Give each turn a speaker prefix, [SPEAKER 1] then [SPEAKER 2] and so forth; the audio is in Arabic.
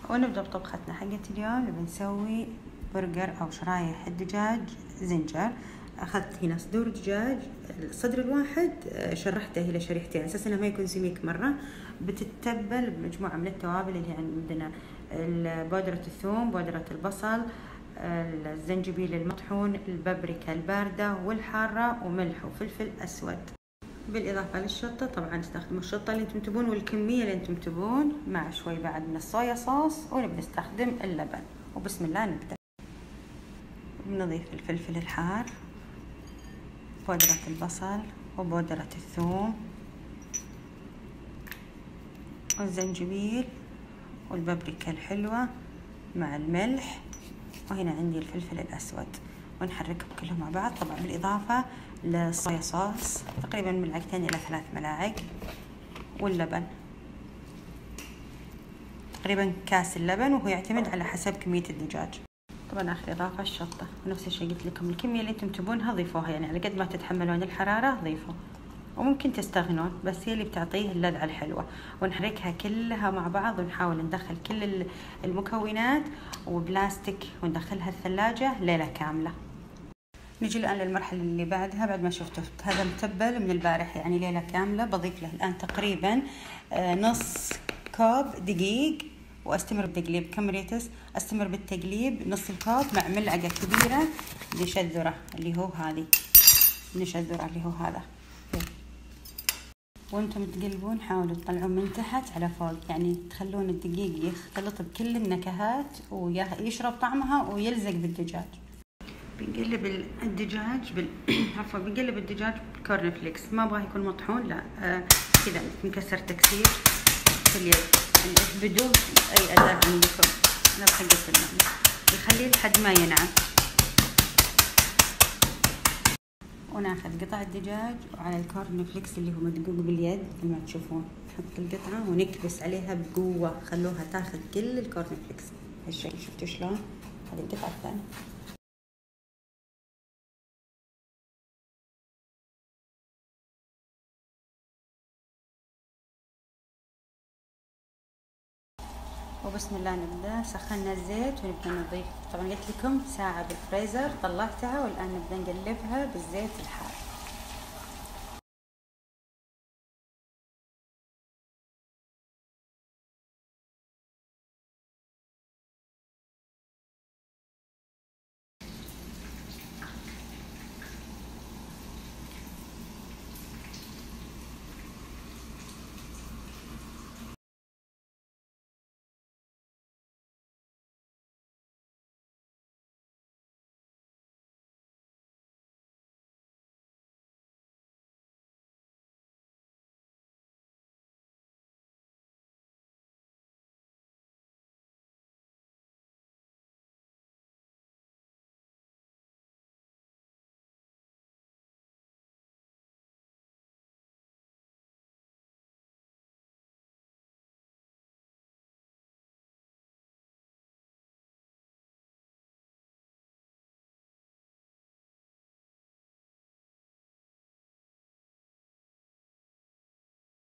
[SPEAKER 1] ونبدأ بطبختنا حقت اليوم. بنسوي برجر أو شرايح الدجاج زنجر. أخذت هنا صدور دجاج، الصدر الواحد شرحته إلى شريحتين أساس إنه ما يكون سميك مرة. بتتبل بمجموعة من التوابل اللي عندنا بودرة الثوم، بودرة البصل، الزنجبيل المطحون، البابريكا الباردة والحارة، وملح وفلفل أسود، بالإضافة للشطة. طبعا تستخدموا الشطة اللي انتم تبون والكمية اللي انتم تبون، مع شوي بعد من الصويا صوص، ونستخدم اللبن. وبسم الله نبدأ. بنضيف الفلفل الحار، بودرة البصل، وبودرة الثوم، والزنجبيل، والبابريكا الحلوة، مع الملح، وهنا عندي الفلفل الأسود، ونحركهم كلهم مع بعض. طبعا بالإضافة للصويا صوص تقريبا ملعقتين إلى 3 ملاعق، واللبن تقريبا كاس اللبن، وهو يعتمد على حسب كمية الدجاج. طبعا آخر إضافة الشطة، ونفس الشيء قلت لكم الكمية اللي انتم تبونها ضيفوها، يعني على قد ما تتحملون الحرارة ضيفوا، وممكن تستغنون، بس هي اللي بتعطيه اللذعة الحلوة. ونحركها كلها مع بعض، ونحاول ندخل كل المكونات وبلاستيك، وندخلها الثلاجة ليلة كاملة. نجي الآن للمرحلة اللي بعدها. بعد ما شفتوا هذا متبل من البارح يعني ليلة كاملة، بضيف له الآن تقريبا نص كوب دقيق، واستمر بالتقليب. كم ريتس استمر بالتقليب؟ نص الكوب، مع ملعقة كبيرة نشا الذرة اللي هو هذه، نشا الذرة اللي هو هذا. وانتم تقلبون حاولوا تطلعون من تحت على فوق، يعني تخلون الدقيق يختلط بكل النكهات ويشرب طعمها ويلزق بالدجاج. بنقلب الدجاج عفوا بنقلب الدجاج بالكورن فليكس، ما ابغاه يكون مطحون، لا كذا مكسر تكسير في اليد، بدون اي اداة عندكم. انا بحقت الماء يخليه لحد ما ينعم. وناخذ قطع الدجاج وعلى الكورن فليكس اللي هو مدقوق باليد مثل ما تشوفون، نحط القطعة ونكبس عليها بقوة، خلوها تاخذ كل الكورن فليكس هالشكل. شفتوا شلون؟ هذه القطعة الثانية. وبسم الله نبدأ. سخنا الزيت ونبدأ نضيف. طبعا قلت لكم ساعة بالفريزر، طلعتها والآن نبدأ نقلبها بالزيت الحار.